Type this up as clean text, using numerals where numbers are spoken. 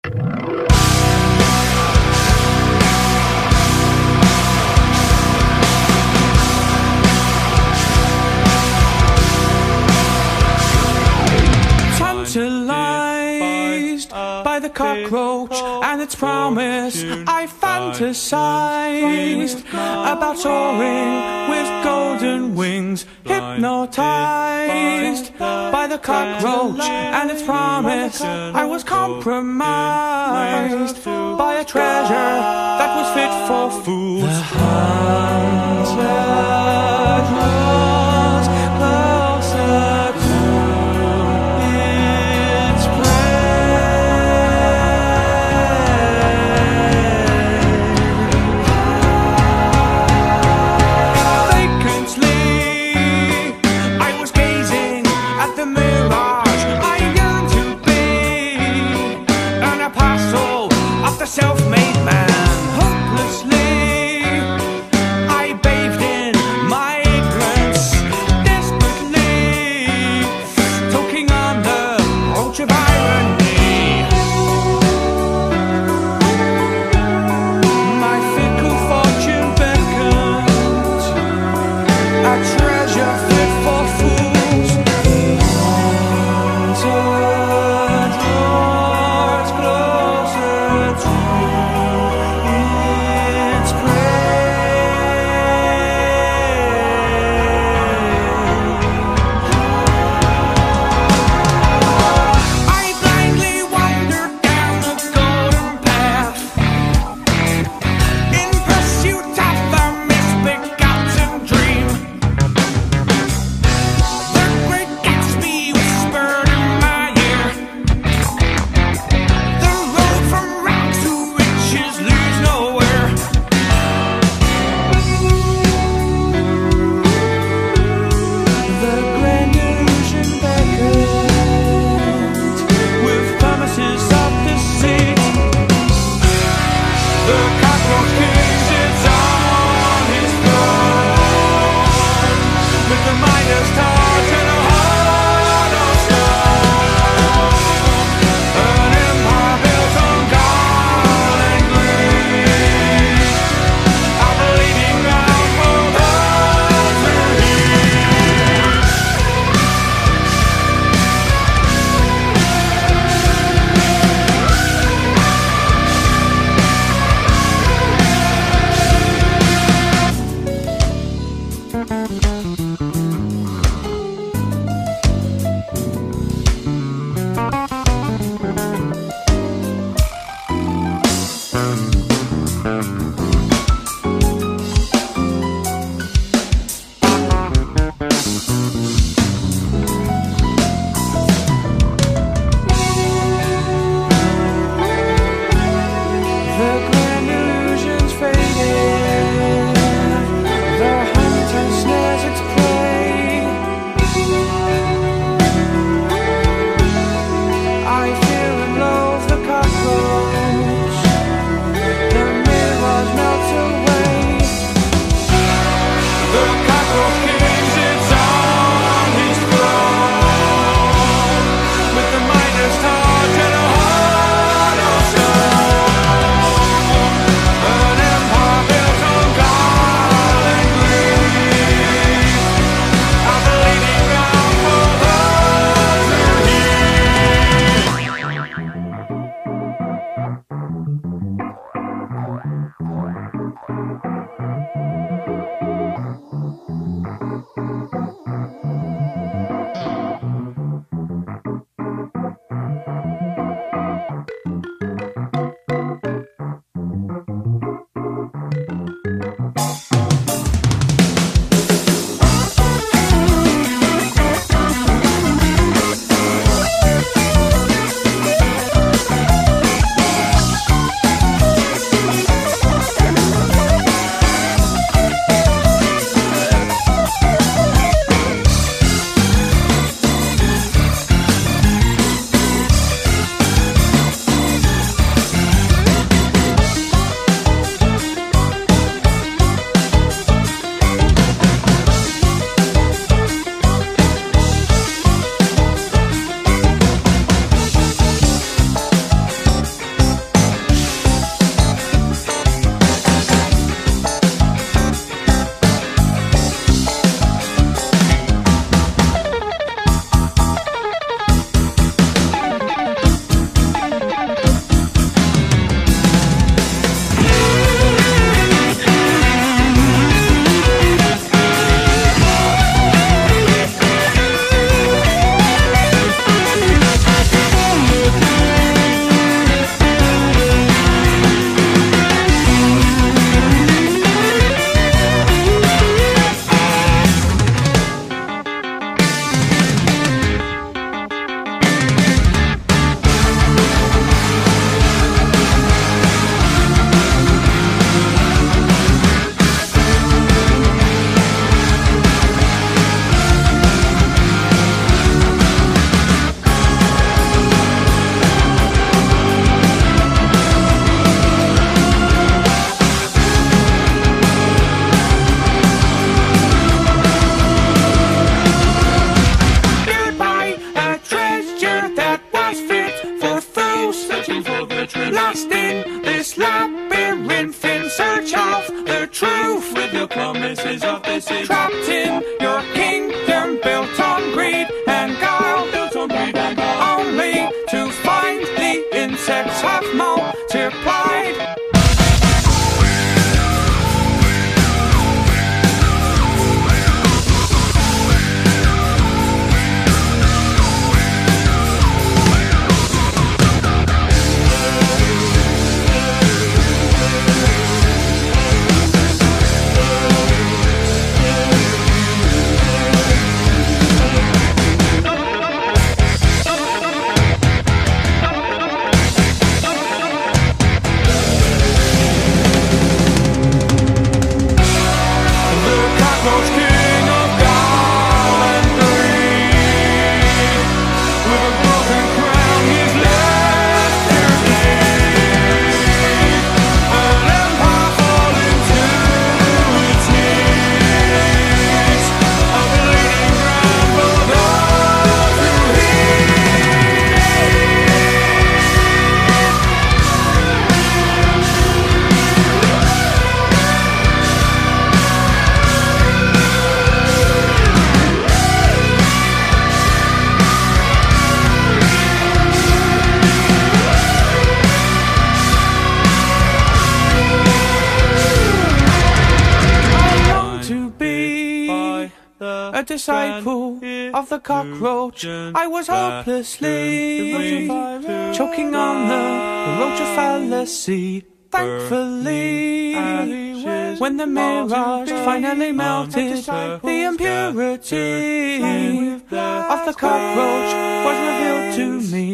Tantalized by the cockroach and its promise, I fantasized about soaring with golden wings. Hypnotized by the cockroach and its promise, I was compromised by a treasure that was fit for fools. The hunter draws closer to its prey. Vacantly, I was gazing at the mirage. I yearned to be an apostle of the self-made man. Hopelessly, I bathed in my ignorance, desperately talking on the roach of irony. My fickle fortune beckoned, a treasure fit for fools. Hunter draws closer to the truth. Lost in this labyrinth in search of the truth. With your promises of deceit. Trapped in your kingdom built on greed and guile. Built on greed and guile. Only to find the insects have multiplied. Cockroach king of gall and greed, with a broken crown he's left to bleed. An empire falling to its knees, a bleeding ground for those who heed. To be a disciple of the cockroach, I was hopelessly choking on the roach of fallacy. Thankfully, when the mirage finally melted, the impurity of the cockroach was revealed to me.